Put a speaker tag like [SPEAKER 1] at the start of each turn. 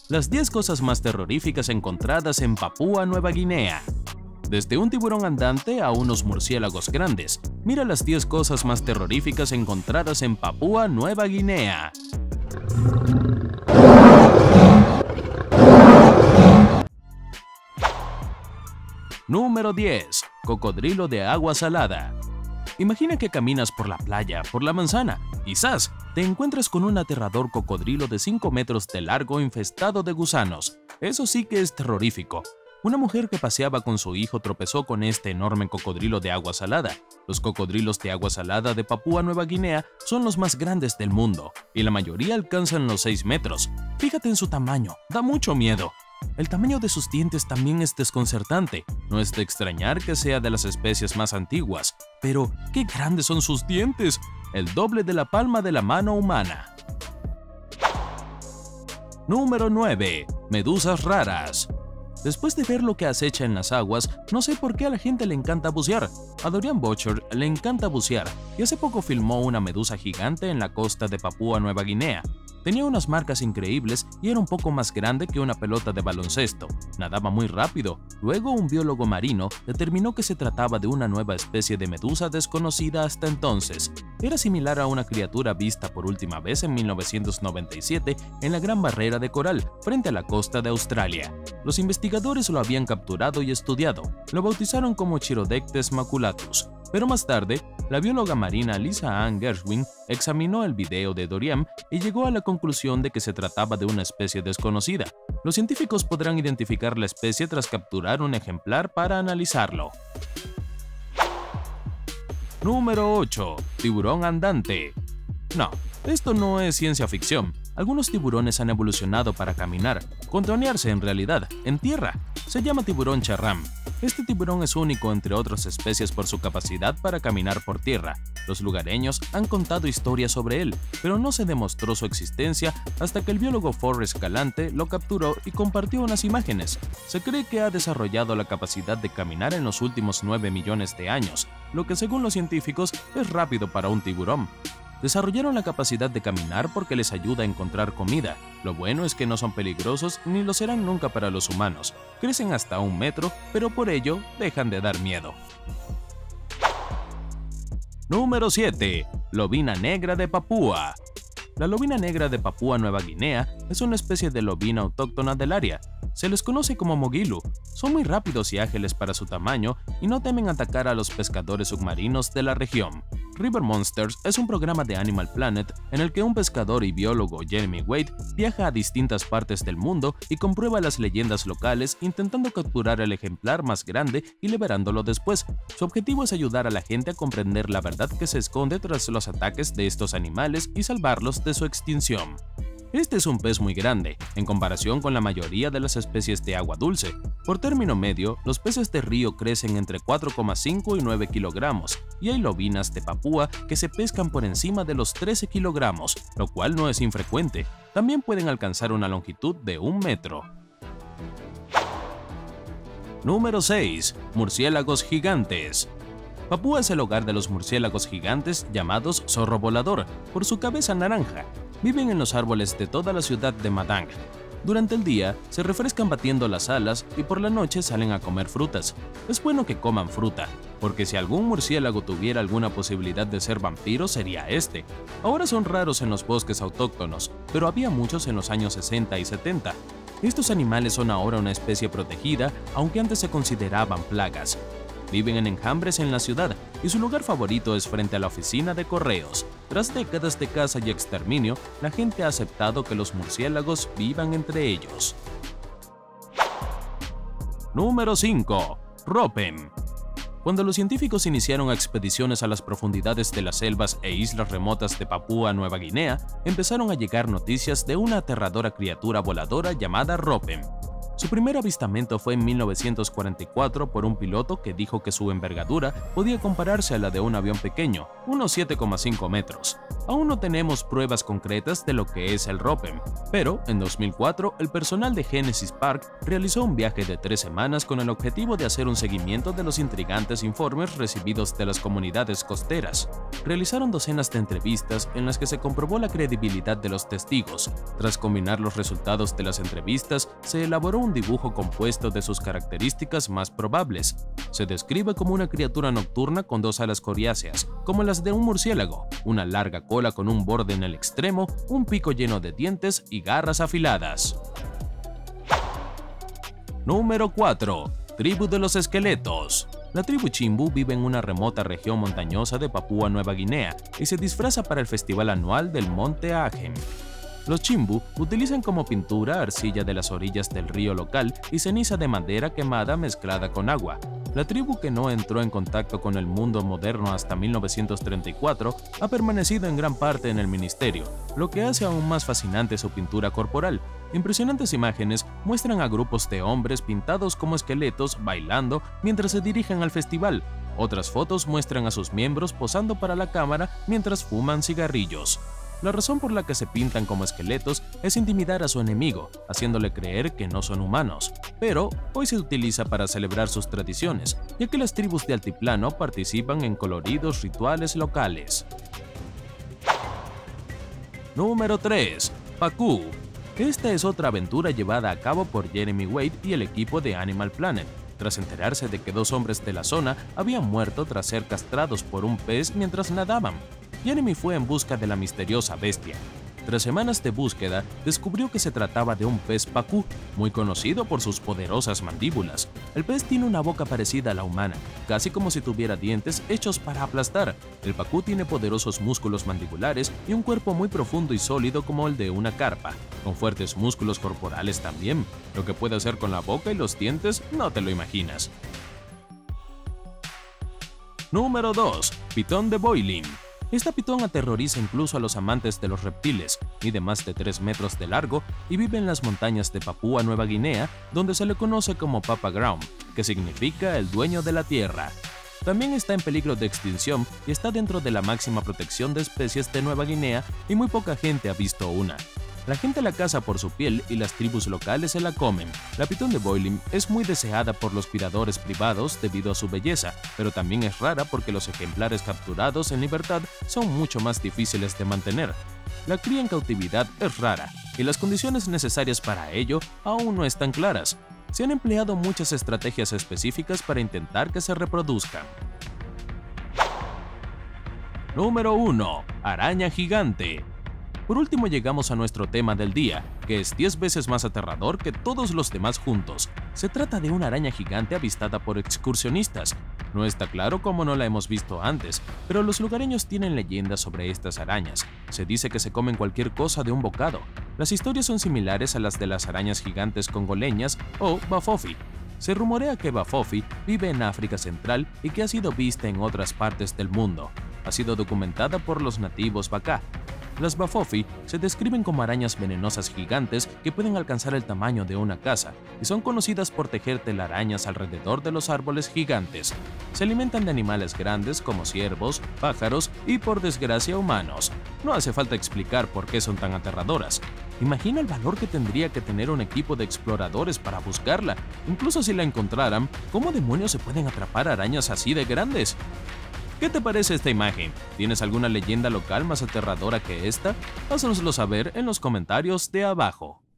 [SPEAKER 1] Las 10 cosas más terroríficas encontradas en Papúa Nueva Guinea. Desde un tiburón andante a unos murciélagos grandes, mira las 10 cosas más terroríficas encontradas en Papúa Nueva Guinea. Número 10. Cocodrilo de agua salada. Imagina que caminas por la playa, por la manzana, y ¡zas!, te encuentras con un aterrador cocodrilo de 5 metros de largo infestado de gusanos. Eso sí que es terrorífico. Una mujer que paseaba con su hijo tropezó con este enorme cocodrilo de agua salada. Los cocodrilos de agua salada de Papúa Nueva Guinea son los más grandes del mundo, y la mayoría alcanzan los 6 metros. Fíjate en su tamaño, da mucho miedo. El tamaño de sus dientes también es desconcertante. No es de extrañar que sea de las especies más antiguas. Pero, ¡qué grandes son sus dientes! El doble de la palma de la mano humana. Número 9. Medusas raras. Después de ver lo que acecha en las aguas, no sé por qué a la gente le encanta bucear. A Dorian Butcher le encanta bucear y hace poco filmó una medusa gigante en la costa de Papúa Nueva Guinea. Tenía unas marcas increíbles y era un poco más grande que una pelota de baloncesto. Nadaba muy rápido. Luego un biólogo marino determinó que se trataba de una nueva especie de medusa desconocida hasta entonces. Era similar a una criatura vista por última vez en 1997 en la Gran Barrera de Coral, frente a la costa de Australia. Los investigadores lo habían capturado y estudiado. Lo bautizaron como Chirodectes maculatus. Pero más tarde, la bióloga marina Lisa Ann Gershwin examinó el video de Dorian y llegó a la conclusión de que se trataba de una especie desconocida. Los científicos podrán identificar la especie tras capturar un ejemplar para analizarlo. Número 8. Tiburón andante. No, esto no es ciencia ficción. Algunos tiburones han evolucionado para caminar, contonearse en realidad, en tierra. Se llama tiburón charrán. Este tiburón es único entre otras especies por su capacidad para caminar por tierra. Los lugareños han contado historias sobre él, pero no se demostró su existencia hasta que el biólogo Forrest Galante lo capturó y compartió unas imágenes. Se cree que ha desarrollado la capacidad de caminar en los últimos 9 millones de años, lo que según los científicos es rápido para un tiburón. Desarrollaron la capacidad de caminar porque les ayuda a encontrar comida. Lo bueno es que no son peligrosos ni lo serán nunca para los humanos. Crecen hasta 1 metro, pero por ello dejan de dar miedo. Número 7. Lobina negra de Papúa. La lobina negra de Papúa Nueva Guinea es una especie de lobina autóctona del área. Se les conoce como mogilu. Son muy rápidos y ágiles para su tamaño y no temen atacar a los pescadores submarinos de la región. River Monsters es un programa de Animal Planet en el que un pescador y biólogo, Jeremy Wade, viaja a distintas partes del mundo y comprueba las leyendas locales intentando capturar el ejemplar más grande y liberándolo después. Su objetivo es ayudar a la gente a comprender la verdad que se esconde tras los ataques de estos animales y salvarlos de su extinción. Este es un pez muy grande, en comparación con la mayoría de las especies de agua dulce. Por término medio, los peces de río crecen entre 4,5 y 9 kilogramos, y hay lobinas de Papúa que se pescan por encima de los 13 kilogramos, lo cual no es infrecuente. También pueden alcanzar una longitud de 1 metro. Número 6. Murciélagos gigantes. Papúa es el hogar de los murciélagos gigantes llamados zorro volador, por su cabeza naranja. Viven en los árboles de toda la ciudad de Madang. Durante el día, se refrescan batiendo las alas y por la noche salen a comer frutas. Es bueno que coman fruta, porque si algún murciélago tuviera alguna posibilidad de ser vampiro sería este. Ahora son raros en los bosques autóctonos, pero había muchos en los años 60 y 70. Estos animales son ahora una especie protegida, aunque antes se consideraban plagas. Viven en enjambres en la ciudad y su lugar favorito es frente a la oficina de correos. Tras décadas de caza y exterminio, la gente ha aceptado que los murciélagos vivan entre ellos. Número 5. Ropen. Cuando los científicos iniciaron expediciones a las profundidades de las selvas e islas remotas de Papúa Nueva Guinea, empezaron a llegar noticias de una aterradora criatura voladora llamada Ropen. Su primer avistamiento fue en 1944 por un piloto que dijo que su envergadura podía compararse a la de un avión pequeño, unos 7,5 metros. Aún no tenemos pruebas concretas de lo que es el ROPEM, pero en 2004 el personal de Genesis Park realizó un viaje de 3 semanas con el objetivo de hacer un seguimiento de los intrigantes informes recibidos de las comunidades costeras. Realizaron docenas de entrevistas en las que se comprobó la credibilidad de los testigos. Tras combinar los resultados de las entrevistas, se elaboró un dibujo compuesto de sus características más probables. Se describe como una criatura nocturna con 2 alas coriáceas, como las de un murciélago, una larga cola con un borde en el extremo, un pico lleno de dientes y garras afiladas. Número 4. Tribu de los esqueletos. La tribu Chimbu vive en una remota región montañosa de Papúa Nueva Guinea y se disfraza para el festival anual del Monte Ajem. Los Chimbu utilizan como pintura arcilla de las orillas del río local y ceniza de madera quemada mezclada con agua. La tribu, que no entró en contacto con el mundo moderno hasta 1934, ha permanecido en gran parte en el ministerio, lo que hace aún más fascinante su pintura corporal. Impresionantes imágenes muestran a grupos de hombres pintados como esqueletos bailando mientras se dirigen al festival. Otras fotos muestran a sus miembros posando para la cámara mientras fuman cigarrillos. La razón por la que se pintan como esqueletos es intimidar a su enemigo, haciéndole creer que no son humanos. Pero hoy se utiliza para celebrar sus tradiciones, ya que las tribus de altiplano participan en coloridos rituales locales. Número 3. Pacu. Esta es otra aventura llevada a cabo por Jeremy Wade y el equipo de Animal Planet, tras enterarse de que 2 hombres de la zona habían muerto tras ser castrados por un pez mientras nadaban. Jeremy fue en busca de la misteriosa bestia. Tras semanas de búsqueda, descubrió que se trataba de un pez pacú, muy conocido por sus poderosas mandíbulas. El pez tiene una boca parecida a la humana, casi como si tuviera dientes hechos para aplastar. El pacú tiene poderosos músculos mandibulares y un cuerpo muy profundo y sólido como el de una carpa, con fuertes músculos corporales también. Lo que puede hacer con la boca y los dientes no te lo imaginas. Número 2. Pitón de Boiling. Esta pitón aterroriza incluso a los amantes de los reptiles, mide más de 3 metros de largo y vive en las montañas de Papúa Nueva Guinea, donde se le conoce como Papa Ground, que significa el dueño de la tierra. También está en peligro de extinción y está dentro de la máxima protección de especies de Nueva Guinea y muy poca gente ha visto una. La gente la caza por su piel y las tribus locales se la comen. La pitón de Boiling es muy deseada por los cuidadores privados debido a su belleza, pero también es rara porque los ejemplares capturados en libertad son mucho más difíciles de mantener. La cría en cautividad es rara y las condiciones necesarias para ello aún no están claras. Se han empleado muchas estrategias específicas para intentar que se reproduzcan. Número 1. Araña gigante. Por último llegamos a nuestro tema del día, que es 10 veces más aterrador que todos los demás juntos. Se trata de una araña gigante avistada por excursionistas. No está claro cómo no la hemos visto antes, pero los lugareños tienen leyendas sobre estas arañas. Se dice que se comen cualquier cosa de un bocado. Las historias son similares a las de las arañas gigantes congoleñas o bafofi. Se rumorea que bafofi vive en África Central y que ha sido vista en otras partes del mundo. Ha sido documentada por los nativos Baka. Las bafofi se describen como arañas venenosas gigantes que pueden alcanzar el tamaño de una casa y son conocidas por tejer telarañas alrededor de los árboles gigantes. Se alimentan de animales grandes como ciervos, pájaros y, por desgracia, humanos. No hace falta explicar por qué son tan aterradoras. Imagina el valor que tendría que tener un equipo de exploradores para buscarla. Incluso si la encontraran, ¿cómo demonios se pueden atrapar arañas así de grandes? ¿Qué te parece esta imagen? ¿Tienes alguna leyenda local más aterradora que esta? Házanoslo saber en los comentarios de abajo.